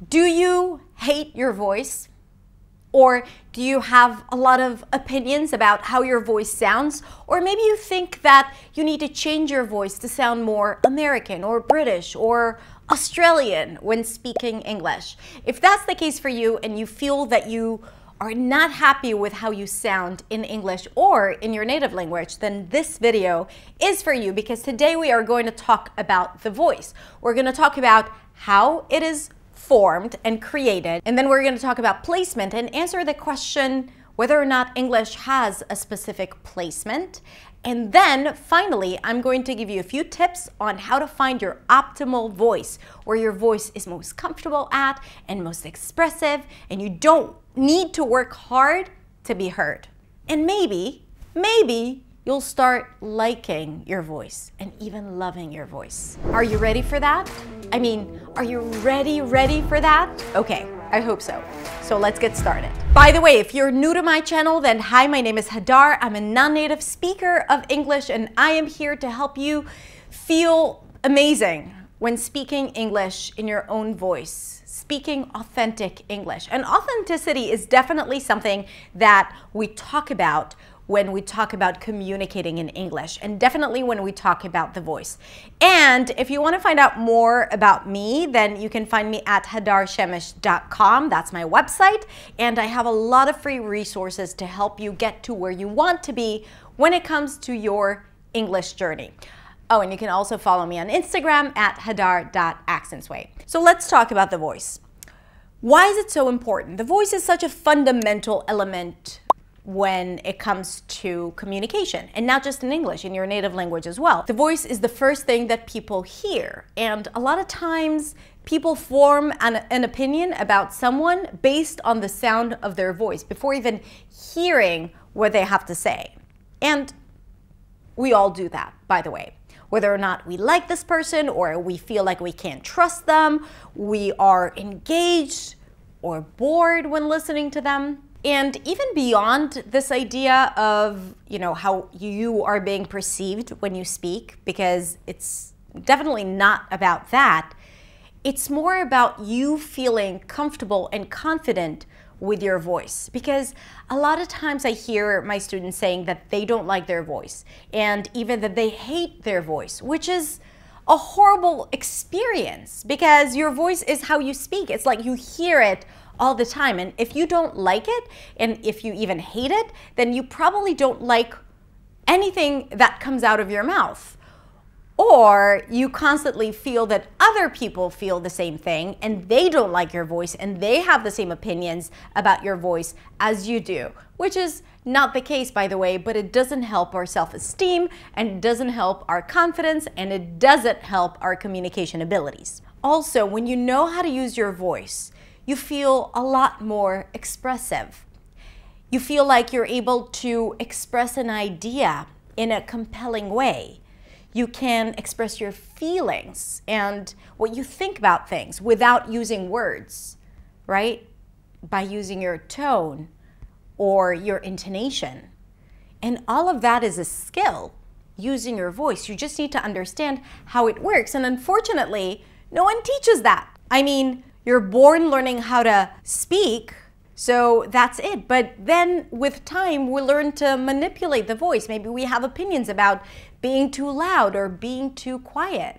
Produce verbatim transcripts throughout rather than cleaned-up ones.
Do you hate your voice? Or do you have a lot of opinions about how your voice sounds? Or maybe you think that you need to change your voice to sound more American or British or Australian when speaking English. If that's the case for you and you feel that you are not happy with how you sound in English or in your native language, then this video is for you, because today we are going to talk about the voice. We're going to talk about how it is formed and created, and then we're going to talk about placement and answer the question whether or not English has a specific placement. And then finally, I'm going to give you a few tips on how to find your optimal voice, where your voice is most comfortable at and most expressive, and you don't need to work hard to be heard. And maybe, maybe you'll start liking your voice and even loving your voice. Are you ready for that? I mean, are you ready, ready for that? Okay, I hope so. So let's get started. By the way, if you're new to my channel, then hi, my name is Hadar. I'm a non-native speaker of English, and I am here to help you feel amazing when speaking English in your own voice, speaking authentic English. And authenticity is definitely something that we talk about when we talk about communicating in English, and definitely when we talk about the voice. And if you want to find out more about me, then you can find me at hadar shemish dot com. That's my website, and I have a lot of free resources to help you get to where you want to be when it comes to your English journey. Oh, and you can also follow me on Instagram at hadar dot accentsway. So let's talk about the voice. Why is it so important? The voice is such a fundamental element when it comes to communication, and not just in English, in your native language as well. The voice is the first thing that people hear, and a lot of times people form an, an opinion about someone based on the sound of their voice before even hearing what they have to say. And we all do that, by the way. Whether or not we like this person or we feel like we can't trust them, we are engaged or bored when listening to them. And even beyond this idea of, you know, how you are being perceived when you speak, because it's definitely not about that, it's more about you feeling comfortable and confident with your voice. Because a lot of times I hear my students saying that they don't like their voice, and even that they hate their voice, which is a horrible experience, because your voice is how you speak. It's like you hear it all the time, and if you don't like it, and if you even hate it, then you probably don't like anything that comes out of your mouth. Or you constantly feel that other people feel the same thing and they don't like your voice and they have the same opinions about your voice as you do, which is not the case, by the way, but it doesn't help our self-esteem, and it doesn't help our confidence, and it doesn't help our communication abilities. Also, when you know how to use your voice, you feel a lot more expressive. You feel like you're able to express an idea in a compelling way. You can express your feelings and what you think about things without using words, right? By using your tone or your intonation. And all of that is a skill, using your voice. You just need to understand how it works. And unfortunately, no one teaches that. I mean, you're born learning how to speak, so that's it. But then with time, we learn to manipulate the voice. Maybe we have opinions about being too loud or being too quiet,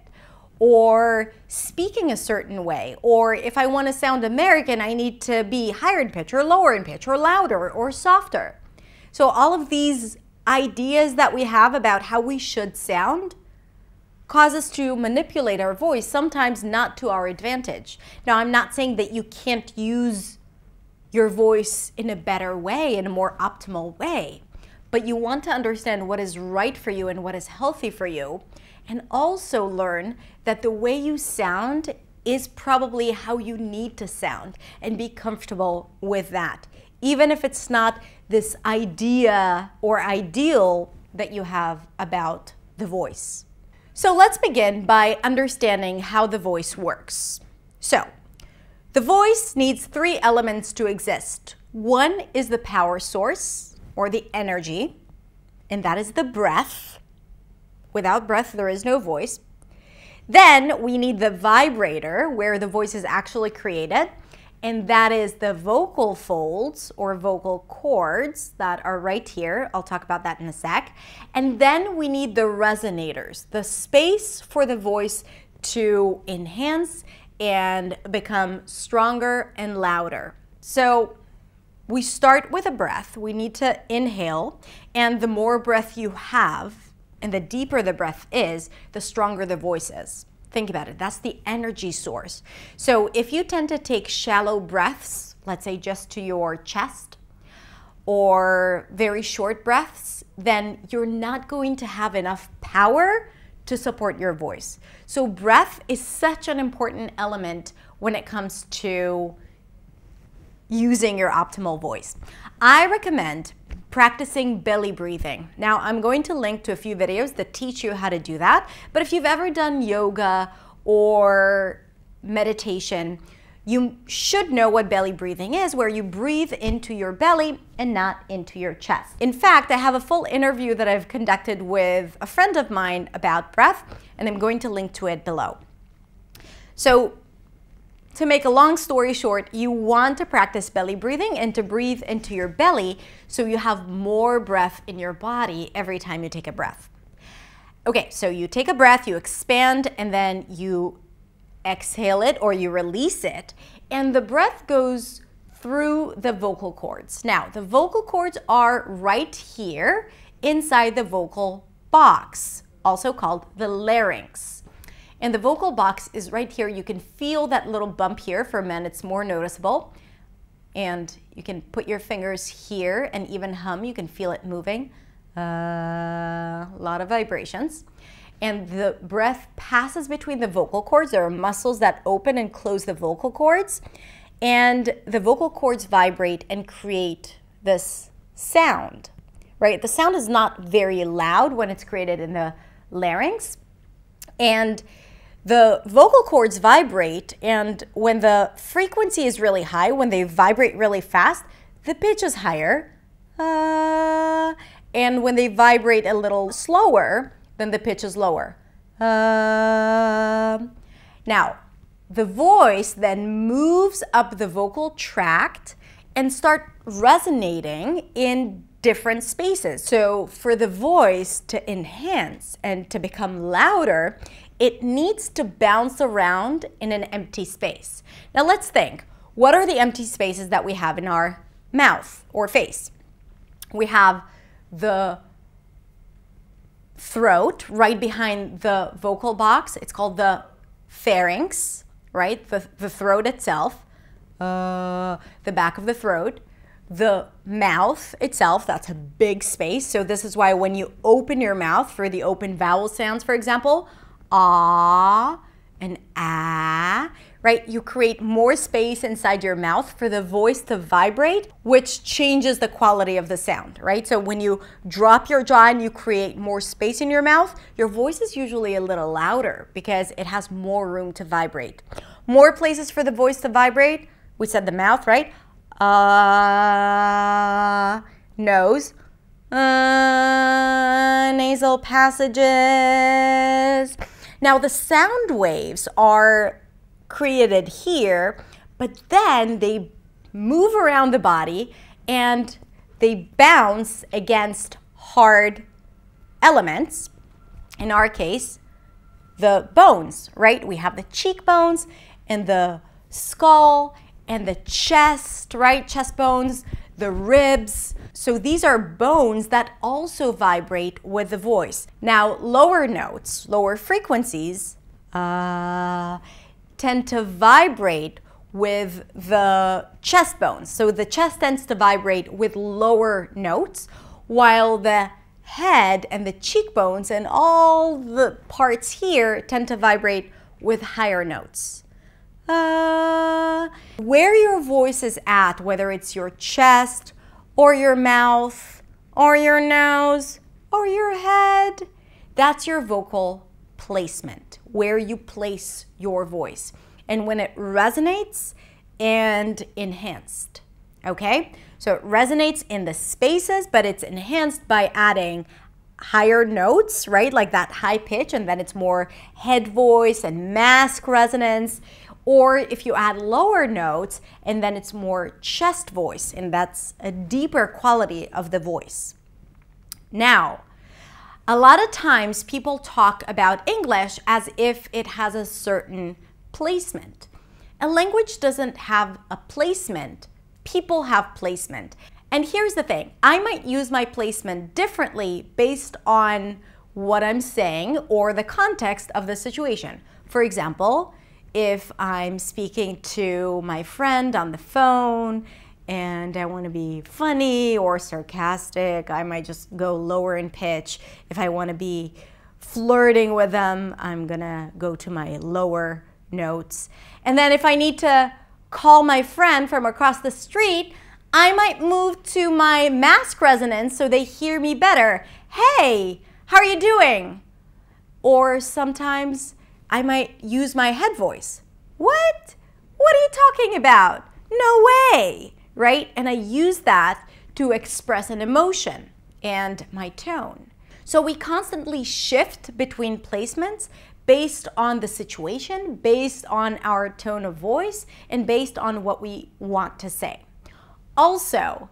or speaking a certain way. Or if I want to sound American, I need to be higher in pitch or lower in pitch or louder or softer. So all of these ideas that we have about how we should sound cause us to manipulate our voice, sometimes not to our advantage. Now, I'm not saying that you can't use your voice in a better way, in a more optimal way, but you want to understand what is right for you and what is healthy for you, and also learn that the way you sound is probably how you need to sound, and be comfortable with that, even if it's not this idea or ideal that you have about the voice. So let's begin by understanding how the voice works. So, the voice needs three elements to exist. One is the power source, or the energy, and that is the breath. Without breath, there is no voice. Then we need the vibrator, where the voice is actually created, and that is the vocal folds or vocal cords that are right here. I'll talk about that in a sec. And then we need the resonators, the space for the voice to enhance and become stronger and louder. So we start with a breath. We need to inhale, and the more breath you have and the deeper the breath is, the stronger the voice is. Think about it. That's the energy source. So if you tend to take shallow breaths, let's say just to your chest, or very short breaths, then you're not going to have enough power to support your voice. So breath is such an important element when it comes to using your optimal voice. I recommend practicing belly breathing. Now, I'm going to link to a few videos that teach you how to do that, but if you've ever done yoga or meditation, you should know what belly breathing is, where you breathe into your belly and not into your chest. In fact, I have a full interview that I've conducted with a friend of mine about breath, and I'm going to link to it below. So, to make a long story short, you want to practice belly breathing and to breathe into your belly so you have more breath in your body every time you take a breath. Okay, so you take a breath, you expand, and then you exhale it or you release it, and the breath goes through the vocal cords. Now, the vocal cords are right here inside the vocal box, also called the larynx. And the vocal box is right here. You can feel that little bump here. For men, it's more noticeable. And you can put your fingers here and even hum. You can feel it moving. Uh, a lot of vibrations. And the breath passes between the vocal cords. There are muscles that open and close the vocal cords. And the vocal cords vibrate and create this sound, right? The sound is not very loud when it's created in the larynx. And the vocal cords vibrate, and when the frequency is really high, when they vibrate really fast, the pitch is higher. Uh, and when they vibrate a little slower, then the pitch is lower. Uh, now, the voice then moves up the vocal tract and start resonating in different spaces. So for the voice to enhance and to become louder, it needs to bounce around in an empty space. Now let's think, what are the empty spaces that we have in our mouth or face? We have the throat right behind the vocal box. It's called the pharynx, right? The, the throat itself, uh, the back of the throat. The mouth itself, that's a big space. So this is why when you open your mouth for the open vowel sounds, for example, ah and ah, right? You create more space inside your mouth for the voice to vibrate, which changes the quality of the sound, right? So when you drop your jaw and you create more space in your mouth, your voice is usually a little louder because it has more room to vibrate. More places for the voice to vibrate. We said the mouth, right? Uh, nose, uh, nasal passages. Now the sound waves are created here, but then they move around the body and they bounce against hard elements. In our case, the bones, right? We have the cheekbones and the skull and the chest, right? Chest bones, the ribs. So these are bones that also vibrate with the voice. Now, lower notes, lower frequencies, uh, tend to vibrate with the chest bones. So the chest tends to vibrate with lower notes, while the head and the cheekbones and all the parts here tend to vibrate with higher notes. Uh, where your voice is at, whether it's your chest or your mouth or your nose or your head, that's your vocal placement, where you place your voice and when it resonates and enhanced. Okay, so it resonates in the spaces, but it's enhanced by adding higher notes, right? Like that high pitch, and then it's more head voice and mask resonance. Or if you add lower notes and then it's more chest voice, and that's a deeper quality of the voice. Now, a lot of times people talk about English as if it has a certain placement. A language doesn't have a placement. People have placement. And here's the thing, I might use my placement differently based on what I'm saying or the context of the situation. For example, if I'm speaking to my friend on the phone and I want to be funny or sarcastic, I might just go lower in pitch. If I want to be flirting with them, I'm gonna go to my lower notes. And then if I need to call my friend from across the street, I might move to my mask resonance so they hear me better. Hey, how are you doing? Or sometimes I might use my head voice. What? What are you talking about? No way, right? And I use that to express an emotion and my tone. So we constantly shift between placements based on the situation, based on our tone of voice, and based on what we want to say. Also,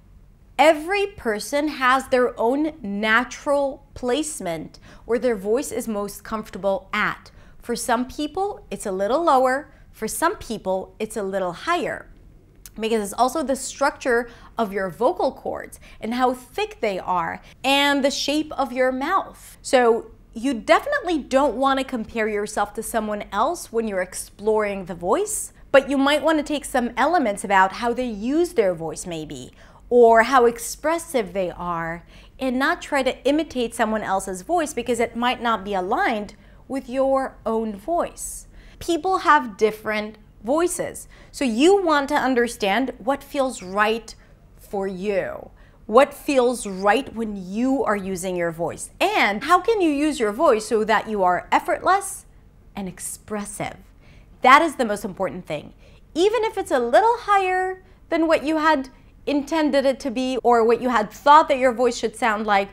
every person has their own natural placement where their voice is most comfortable at. For some people, it's a little lower. For some people, it's a little higher. Because it's also the structure of your vocal cords and how thick they are and the shape of your mouth. So you definitely don't want to compare yourself to someone else when you're exploring the voice, but you might want to take some elements about how they use their voice maybe, or how expressive they are, and not try to imitate someone else's voice because it might not be aligned with your own voice. People have different voices, so you want to understand what feels right for you. What feels right when you are using your voice, and how can you use your voice so that you are effortless and expressive. That is the most important thing. Even if it's a little higher than what you had intended it to be, or what you had thought that your voice should sound like,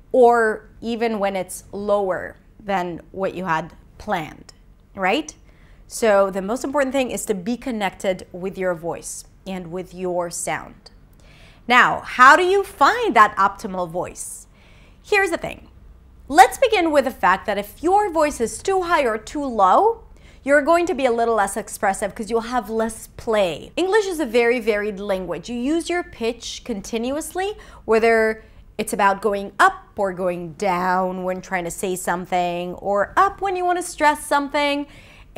or even when it's lower than what you had planned, right? So the most important thing is to be connected with your voice and with your sound. Now, how do you find that optimal voice? Here's the thing. Let's begin with the fact that if your voice is too high or too low, you're going to be a little less expressive because you'll have less play. English is a very varied language. You use your pitch continuously, whether it's about going up or going down when trying to say something, or up when you want to stress something,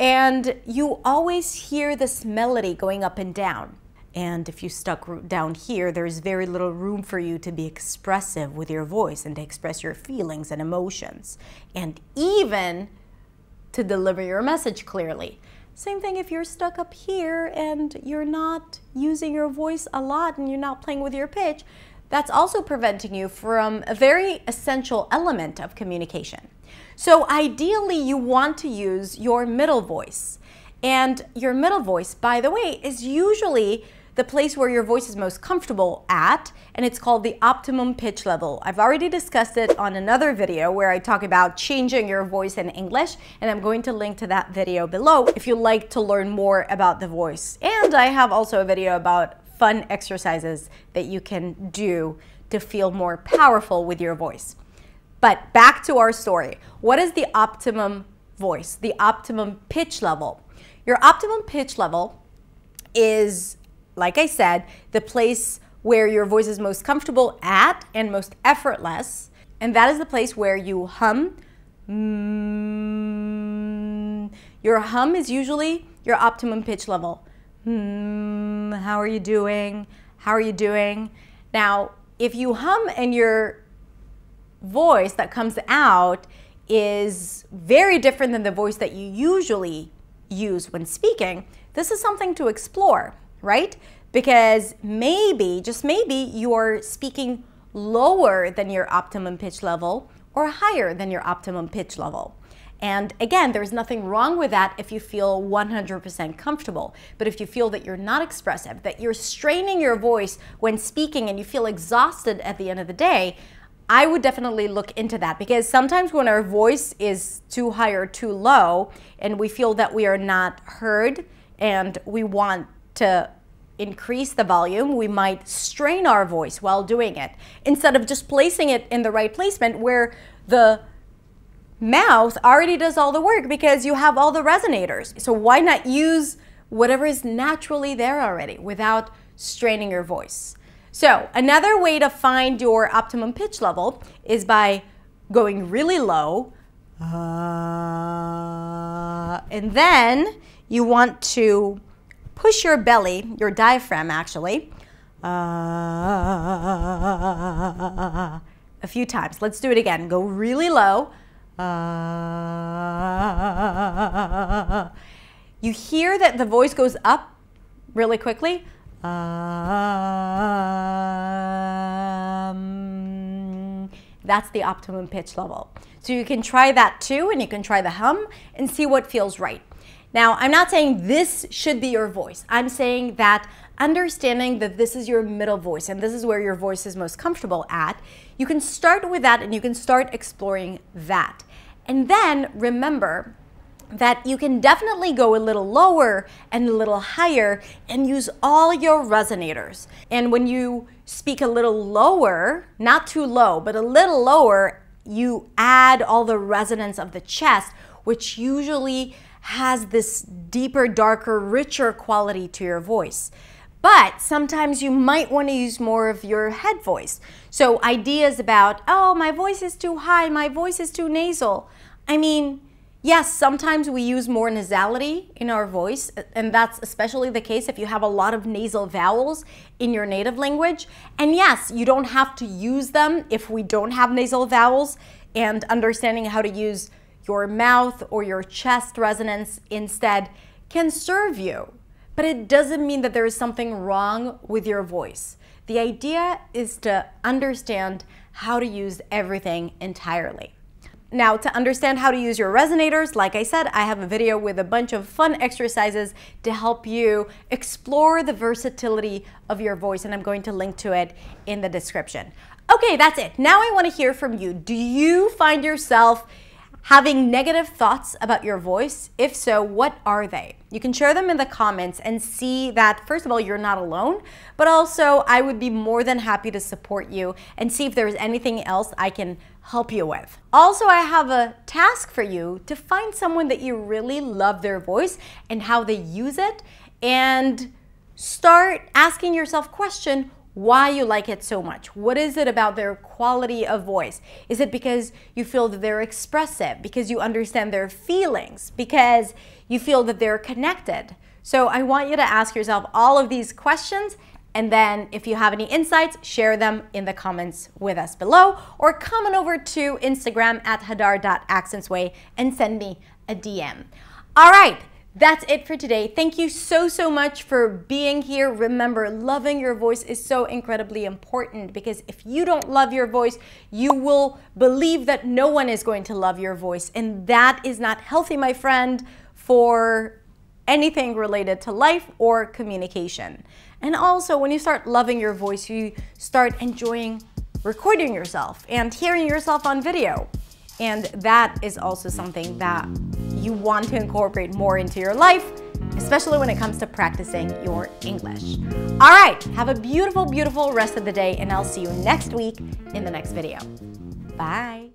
and you always hear this melody going up and down. And if you stuck down here, there's very little room for you to be expressive with your voice and to express your feelings and emotions, and even to deliver your message clearly. Same thing if you're stuck up here and you're not using your voice a lot and you're not playing with your pitch, that's also preventing you from a very essential element of communication. So ideally, you want to use your middle voice. And your middle voice, by the way, is usually the place where your voice is most comfortable at, and it's called the optimum pitch level. I've already discussed it on another video where I talk about changing your voice in English, and I'm going to link to that video below if you'd like to learn more about the voice. And I have also a video about fun exercises that you can do to feel more powerful with your voice. But back to our story. What is the optimum voice, the optimum pitch level? Your optimum pitch level is, like I said, the place where your voice is most comfortable at and most effortless. And that is the place where you hum. Mm, your hum is usually your optimum pitch level. Mm, how are you doing? How are you doing? Now, if you hum and your voice that comes out is very different than the voice that you usually use when speaking, this is something to explore, right? Because maybe, just maybe, you're speaking lower than your optimum pitch level or higher than your optimum pitch level. And again, there's nothing wrong with that if you feel one hundred percent comfortable. But if you feel that you're not expressive, that you're straining your voice when speaking and you feel exhausted at the end of the day, I would definitely look into that, because sometimes when our voice is too high or too low and we feel that we are not heard and we want to increase the volume, we might strain our voice while doing it instead of just placing it in the right placement where the mouth already does all the work because you have all the resonators. So why not use whatever is naturally there already without straining your voice? So another way to find your optimum pitch level is by going really low. Uh, and then you want to push your belly, your diaphragm actually, uh, a few times. Let's do it again. Go really low. Uh, you hear that the voice goes up really quickly. Um, that's the optimum pitch level. So you can try that too, and you can try the hum and see what feels right. Now, I'm not saying this should be your voice. I'm saying that understanding that this is your middle voice and this is where your voice is most comfortable at, you can start with that and you can start exploring that. And then remember that you can definitely go a little lower and a little higher and use all your resonators. And when you speak a little lower, not too low, but a little lower, you add all the resonance of the chest, which usually has this deeper, darker, richer quality to your voice. But sometimes you might want to use more of your head voice. So ideas about, oh, my voice is too high, my voice is too nasal. I mean, yes, sometimes we use more nasality in our voice, and that's especially the case if you have a lot of nasal vowels in your native language. And yes, you don't have to use them if we don't have nasal vowels, and understanding how to use your mouth or your chest resonance instead can serve you. But it doesn't mean that there is something wrong with your voice. The idea is to understand how to use everything entirely. Now, to understand how to use your resonators, like I said, I have a video with a bunch of fun exercises to help you explore the versatility of your voice, and I'm going to link to it in the description. Okay, that's it. Now I want to hear from you. Do you find yourself having negative thoughts about your voice? If so, what are they? You can share them in the comments and see that, first of all, you're not alone, but also I would be more than happy to support you and see if there's anything else I can help you with. Also, I have a task for you to find someone that you really love their voice and how they use it, and start asking yourself question, why you like it so much. What is it about their quality of voice? Is it because you feel that they're expressive, because you understand their feelings, because you feel that they're connected? So I want you to ask yourself all of these questions, and then if you have any insights, share them in the comments with us below, or come on over to Instagram at hadar dot accentsway and send me a D M. All right. That's it for today. Thank you so, so much for being here. Remember, loving your voice is so incredibly important, because if you don't love your voice, you will believe that no one is going to love your voice. And that is not healthy, my friend, for anything related to life or communication. And also, when you start loving your voice, you start enjoying recording yourself and hearing yourself on video. And that is also something that you want to incorporate more into your life, especially when it comes to practicing your English. All right, have a beautiful, beautiful rest of the day, and I'll see you next week in the next video. Bye.